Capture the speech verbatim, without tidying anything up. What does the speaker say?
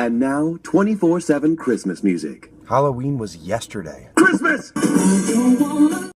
And now, twenty-four seven Christmas music. Halloween was yesterday. Christmas!